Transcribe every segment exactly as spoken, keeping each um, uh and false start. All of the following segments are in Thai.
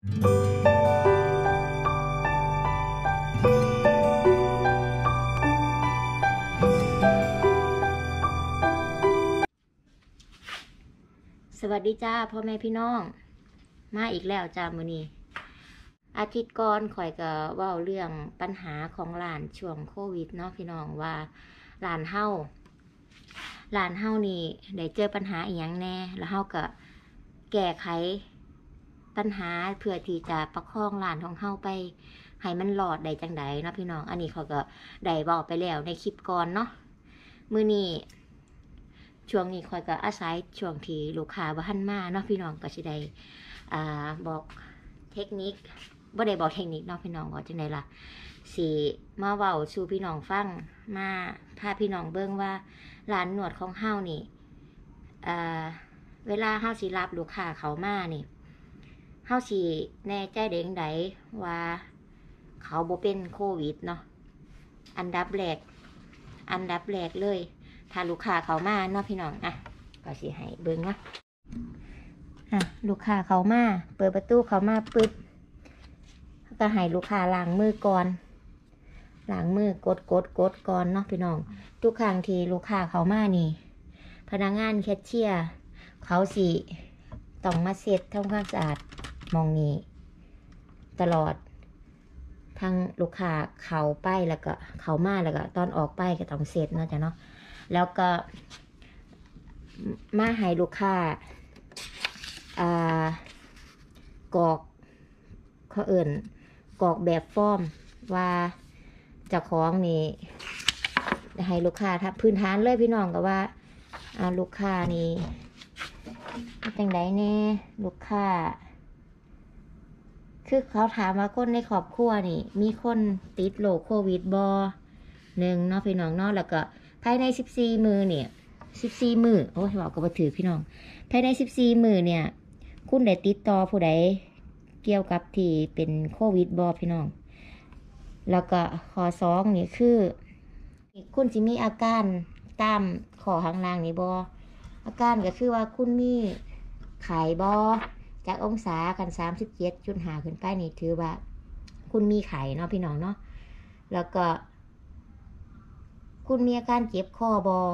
สวัสดีจ้าพ่อแม่พี่น้องมาอีกแล้วจ้ามื้อนี้อาทิตย์ก่อนข่อยก็เว้าเรื่องปัญหาของร้านช่วงโควิดเนาะพี่น้องว่าร้านเฮาร้านเฮานี่ได้เจอปัญหาอีหยังแน่แล้วเฮาก็แก้ไขปัญหาเพื่อที่จะประคองร้านของเฮาไปให้มันรอดได้จังไดเนาะพี่น้องอันนี้เขาก็ได้เว้าไปแล้วในคลิปก่อนเนาะมื้อนี้ช่วงนี้ข่อยก็อาศัยช่วงที่ลูกค้าบ่ทันมาเนาะพี่น้องก็สิได้อ่าบอกเทคนิคบ่ได้บอกเทคนิคเนาะพี่น้องว่าจังได๋ล่ะสิมาเว้าสู่พี่น้องฟังมาพาพี่น้องเบิ่งว่าร้านนวดของเฮานี่อ่าเวลาเฮาสิรับลูกค้าเข้ามานี่เฮาสิแน่ใจได้จังไดว่าเขาบ่เป็นโควิดเนาะอันดับแรกอันดับแรกเลยถ้าลูกค้าเขามาเนาะพี่น้องอ่ะก็สิให้เบิ่งเนาะอ่ะลูกค้าเขามาเปิดประตูเขามาปึ๊บก็ให้ลูกค้าล้างมือก่อนล้างมือกดกดกดก่อนเนาะพี่น้องทุกครั้งที่ลูกค้าเขามานี่พนักงานแคชเชียร์เขาสิต้องมาเช็ดทำความสะอาดมองนี้ตลอดทั้งลูกค้าเขาไปแล้วก็เขามาแล้วก็ตอนออกไปก็ต้องเช็ดเนาะจ้ะเนาะแล้วก็มาให้ลูกค้าอ่ากรอกเขาเอิ่นกรอกแบบฟอร์มว่าเจ้าของนี่ให้ลูกค้าทับพื้นฐานเลยพี่น้องก็ว่าอ่าลูกค้านี่จังไดแน่ลูกค้าคือเขาถามว่าคนในครอบครัวนี่มีคนติดโรคโควิดบ่หนึ่งเนาะพี่น้องเนาะแล้วก็ภายในสิบสี่มื้อเนี่ยสิบสี่มื้อโอ้ยบอกก็บ่ถือพี่น้องภายในสิบสี่มื้อเนี่ยคุณได้ติดต่อผู้ใดเกี่ยวกับที่เป็นโควิดบ่พี่น้องแล้วก็ข้อสองนี่คือคุณสิมีอาการตามข้อข้างล่างนี่บ่อาการก็คือว่าคุณมีไข้บ่จากองศากันสามสิบเจ็ดจุดห้าขึ้นไปนี่ถือว่าคุณมีไข้เนาะพี่น้องเนาะแล้วก็คุณมีอาการเจ็บคอบอ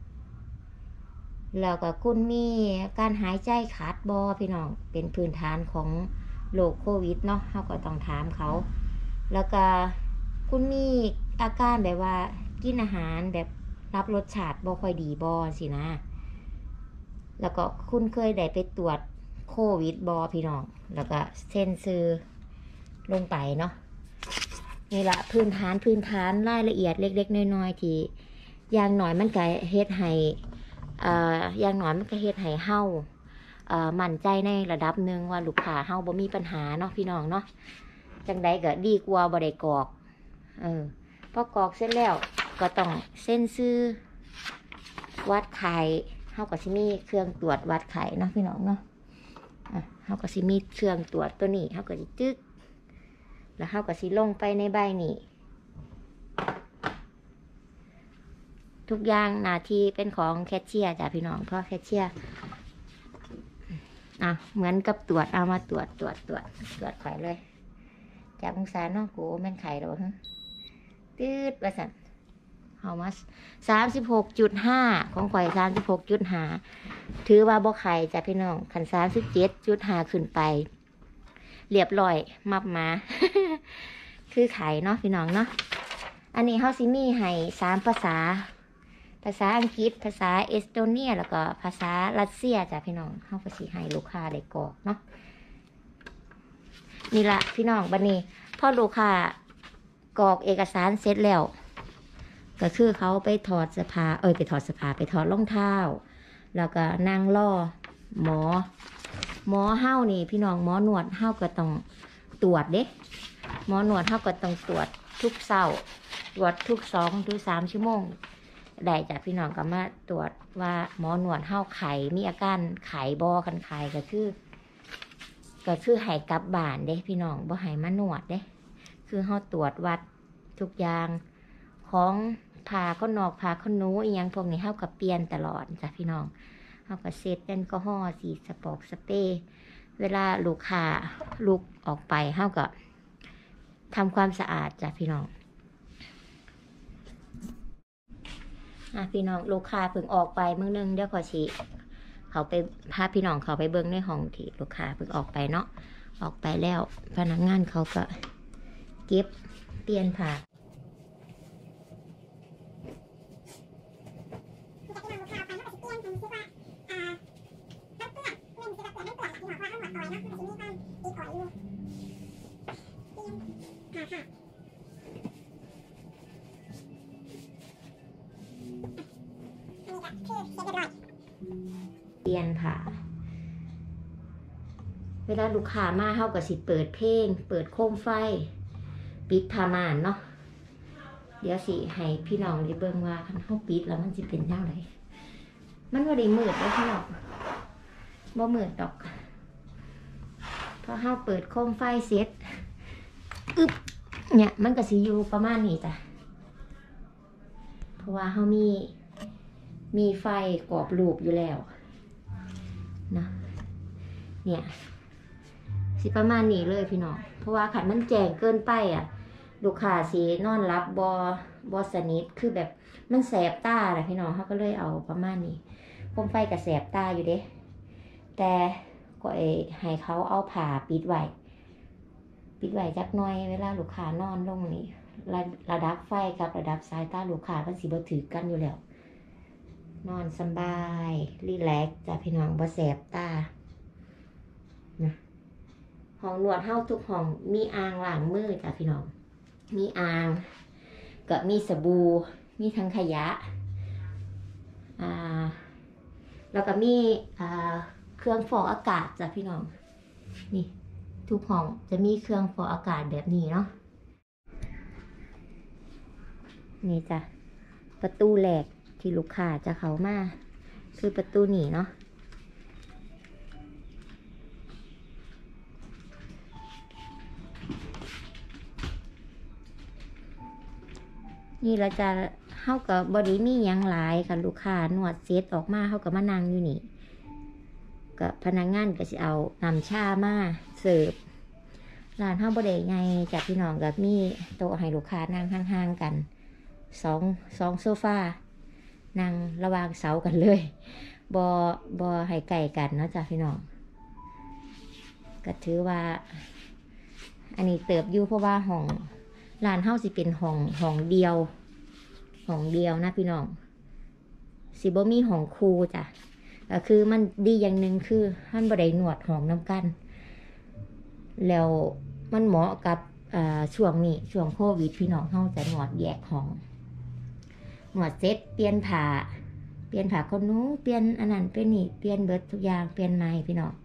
แล้วก็คุณมีการหายใจขาดบอพี่น้องเป็นพื้นฐานของโรคโควิดเนาะเราก็ต้องถามเขาแล้วก็คุณมีอาการแบบว่ากินอาหารแบบรับรสชาติบ่ค่อยดีบอสินะแล้วก็คุณเคยได้ไปตรวจโควิดบอพี่น้องแล้วก็เซ็นซื้อลงไปเนาะนี่ละพื้นฐานพื้นฐานรายละเอียดเล็กๆน้อยๆที่อย่างหน่อยมันก็เฮ็ดให้อ่าอย่างหน่อยมันก็เฮ็ดให้เฮาอ่ามั่นใจในระดับหนึ่งว่าลูกค้าเฮาบ่มีปัญหาเนาะพี่น้องเนาะจังใดก็ดีกว่าบ่ได้กรอกเออพอกรอกเสร็จแล้วก็ต้องเซ็นชื่อวัดไข้เฮาก็สิมีเครื่องตรวจวัดไข้เนาะพี่น้องเนาะอ่ะเฮาก็สิมีเครื่องตรวจตัวนี้เฮาก็สิจึ๊กแล้วเขาก็สิลงไปในใบนี้ทุกอย่างหน้าที่เป็นของแคชเชียร์จ้ะพี่น้องเพราะแคชเชียร์อ่ะเหมือนกับตรวจเอามาตรวจตรวจตรวจตรวจไข่เลยจากองศาเนาะกูแม่นไข่แล้วฮะตืดประสันเอามาสามสิบหกจุดห้าของข่อยสามสิบหกจุดห้าถือว่าบ่ไข่จ้ะพี่น้องขันสามสิบเจ็ดจุดห้าขึ้นไปเรียบร้อยมับมา คือไข่เนาะพี่น้องเนาะอันนี้เฮาสิมีให้สามภาษาภาษาอังกฤษภาษาเอสโตเนียแล้วก็ภาษารัสเซียจ้ะพี่น้องเฮาก็สิให้ลูกค้าได้กรอกเนาะนี่ละพี่น้องบัดนี้พอลูกค้ากรอกเอกสารเสร็จแล้วก็คือเขาไปถอดเสื้อผ้าเอ้ยไปถอดเสื้อผ้าไปถอดรองเท้าแล้วก็นั่งรอหมอหมอเฮานี่พี่น้องหมอหนวดเฮาก็ต้องตรวจเด้หมอหนวดเฮาก็ต้องตรวจทุกเช้าตรวจทุกสองถึงสามชั่วโมงได้จากพี่น้องก็มาตรวจว่าหมอหนวดเฮาไข้มีอาการไข้บ่คันไข้ก็คือก็คือให้กลับบ้านเด้พี่น้องบ่ให้มาหนวดเด้คือเฮาตรวจวัดทุกอย่างของผ่าข้นอกผ่าข้นนูอีหยังพวกนี้เฮาก็เปลี่ยนตลอดจ้ะพี่น้องเฮาก็เช็ดแอลกอฮอล์สีสปอกสเปรย์เวลาลูกค้าลุกออกไปเฮาก็ทำความสะอาดจ้ะพี่น้องอ่ะพี่น้องลูกค้าเพิ่งออกไปมื้อนึงเดี๋ยวขอชี้เขาไปพาพี่น้องเขาไปเบิ่งในห้องที่ลูกค้าเพิ่งออกไปเนาะออกไปแล้วพนักงานเขาก็เก็บเปลี่ยนผ้าเปลี่ยนผ้าเวลาลูกค้ามาเฮาก็สิเปิดเพลงเปิดโคมไฟปิดผ้าม่านเนาะเดี๋ยวสิให้พี่น้องได้เบิ่งว่าคันเฮาปิดแล้วมันสิเป็นจังไดมันบ่ได้มืดเด้อพี่น้องบ่มืดดอกพอเฮาเปิดโคมไฟเสร็จอึ๊บเนี่ยมันก็สิอยู่ประมาณนี้จ้ะเพราะว่าเฮามีมีไฟกรอบรูปอยู่แล้วนะเนี่ยสิประมาณนี้เลยพี่น้องเพราะว่าขันมันแจ้งเกินไปอ่ะลูกค้าสินอนรับบอบอสนิทคือแบบมันแสบตาแหละพี่น้องเขาก็เลยเอาประมาณนี้โคมไฟกับแสบตาอยู่เด้แต่ก็ให้เขาเอาผ้าปิดไว้ปิดไว้จักหน่อยเวลาลูกค้านอนลงนี่ระระดับไฟกับระดับสายตาลูกค้ามันสิบ่ถือกันอยู่แล้วนอนสบายรีแลกซ์จ้ะพี่น้องบ่แสบตานะห้องนวดเฮาทุกห้องมีอ่างล้างมือจ้ะพี่น้องมีอ่างก็มีสบู่มีทั้งขยะอ่าแล้วก็มีอ่าเครื่องฟอกอากาศจ้ะพี่น้องนี่ทุกห้องจะมีเครื่องฟอกอากาศแบบนี้เนาะนี่จ้ะประตูแรกที่ลูกค้าจะเข้ามาคือประตูนี้เนาะนี่เราจะเฮากับบริมีหยังหลายค่ะลูกค้านวดเสร็จออกมาเฮากับมานั่งอยู่นี่กับพนักงานก็สิเอานำชามาเสิร์ฟร้านเฮาบ่ได้ใหญ่จากพี่น้องกับมีโต๊ะให้ลูกค้านั่งห่างๆกันสองสองโซฟานั่งระหว่างเสากันเลยบ่บ่ให้ใกล้กันเนาะจ้ะพี่น้องก็ถือว่าอันนี้เติบอยู่เพราะว่าห้องร้านเฮาสิเป็นห้องห้องเดียวห้องเดียวนะพี่น้องสิบ่มีห้องคู่จ้ะก็คือมันดีอย่างหนึ่งคือมันบ่ได้นวดห้องน้ำกันแล้วมันเหมาะกับอ่าช่วงนี้ช่วงโควิดพี่น้องเฮาจะนวดแยกห้องนวดเสร็จเปลี่ยนผ้าเปลี่ยนผ้าคนนู้นเปลี่ยนอันนั้นเป็นนี่เปลี่ยนเบิดทุกอย่างเปลี่ยนใหม่พี่น้อง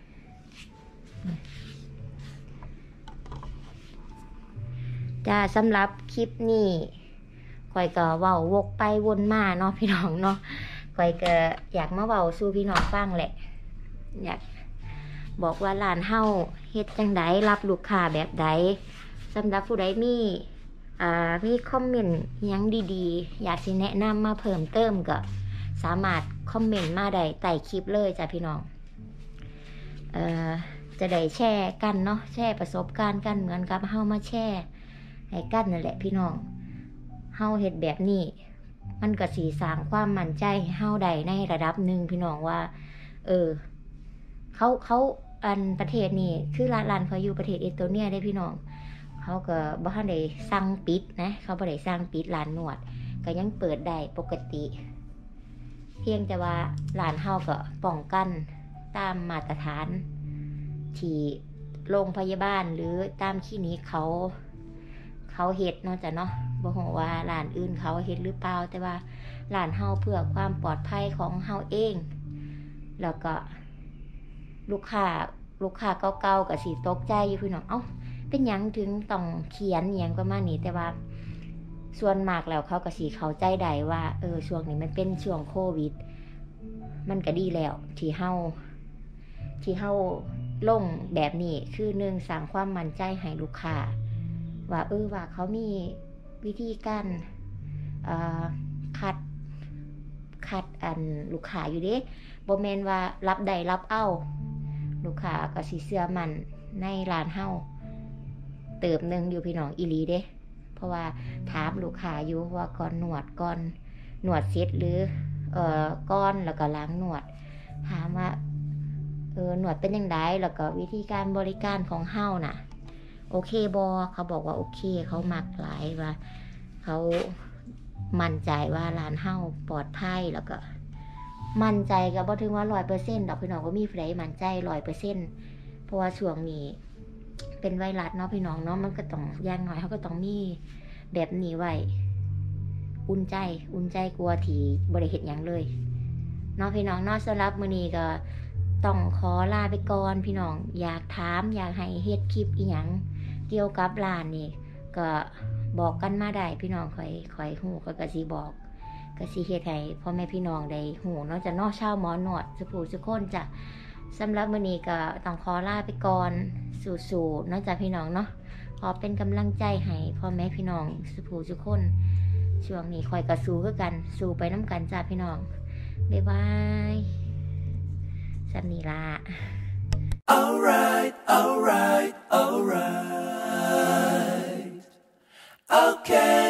จ้าสำหรับคลิปนี้ข่อยก็เว้าวกไปวนมาเนาะพี่น้องเนาะข่อยก็อยากมาเว้าสู่พี่น้องฟังแหละอยากบอกว่าร้านเฮาเฮ็ดจังไดรับลูกค้าแบบใดสำหรับผู้ใดมีอ่ามีคอมเมนต์หยังดีๆอยากสิแนะนำมาเพิ่มเติมก็สามารถคอมเมนต์มาได้ใต้คลิปเลยจ้ะพี่น้องเอ่อจะได้แชร์กันเนาะแชร์ประสบการณ์กันเหมือนกับเฮามาแชร์ให้กันนั่นแหละพี่น้องเฮาเฮ็ดแบบนี้มันก็สิสร้างความมั่นใจให้เฮาได้ในระดับหนึ่งพี่น้องว่าเออเขาเขาอันประเทศนี้คือร้านร้านเขาอยู่ประเทศเอสโตเนียได้พี่น้องเขาก็บ่ทันได้สั่งปิดนะเขาบ่ได้สั่งปิดร้านนวดก็ยังเปิดได้ปกติเพียงแต่ว่าร้านเฮาก็ป้องกันตามมาตรฐานที่โรงพยาบาลหรือตามคลินิกเขาเขาเฮ็ดเนาะจ้ะเนาะบ่ฮู้ว่าร้านอื่นเขาเฮ็ดหรือเปล่าแต่ว่าร้านเฮาเพื่อความปลอดภัยของเฮาเองแล้วก็ลูกค้าลูกค้าเก่าๆก็สิตกใจอยู่พี่น้องเอ้าเป็นหยังถึงต้องเขียนหยังประมาณนี้แต่ว่าส่วนมากแล้วเขาก็สิเข้าใจได้ว่าเออช่วงนี้มันเป็นช่วงโควิดมันก็ดีแล้วที่เฮาที่เฮาลงแบบนี้คือหนึ่งสร้างความมั่นใจให้ลูกค้าว่าเออว่าเขามีวิธีการคัดคัดอันลูกค้าอยู่เด้บ่แม่นว่ารับได้รับเอาลูกค้าก็สิเชื่อมั่นในร้านเฮาเติบนึงอยู่พี่น้องอีหลีเด้เพราะว่าถามลูกค้าอยู่ว่าก่อนนวดก่อนนวดเสร็จหรือเอ่อก่อนแล้วก็ล้างนวดถามว่าเออหนวดเป็นยังไงแล้วก็วิธีการบริการของเฮาน่ะโอเคบอเขาบอกว่าโอเคเขามักหลายว่าเขามั่นใจว่าร้านเฮาปลอดภัยแล้วก็มั่นใจก็บ่ถึงว่า ร้อยเปอร์เซ็นต์ ดอกพี่น้องก็มีผู้ใดมั่นใจ ร้อยเปอร์เซ็นต์ เพราะว่าช่วงนี้เป็นไวรัสเนาะพี่น้องเนาะมันก็ต้องอย่างน้อยเขาก็ต้องมีแบบนี้ไว้อุ่นใจอุ่นใจกลัวที่บ่ได้เฮ็ดหยังเลยเนาะพี่น้องเนาะสำหรับมื้อนี้ก็ต้องขอลาไปก่อนพี่น้องอยากถามอยากให้เฮ็ดคลิปอีหยังเกี่ยวกับร้านนี่ก็บอกกันมาได้พี่น้องข่อยข่อยฮู้ข่อยก็สิบอกก็สิเฮ็ดให้พ่อแม่พี่น้องได้ฮู้เนาะจะเนาะชาวหมอนวดสุผู้ทุกคนจ้ะสำหรับมื้อนี้ก็ต้องขอลาไปก่อนสู้ๆเนาะจ้ะพี่น้องเนาะขอเป็นกำลังใจให้พ่อแม่พี่น้องสุผู้ทุกคนช่วงนี้ข่อยก็สู้คือกันสู้ไปนำกันจ้ะพี่น้องบ๊ายบายสันนีละ Alright, alright, alright. Okay.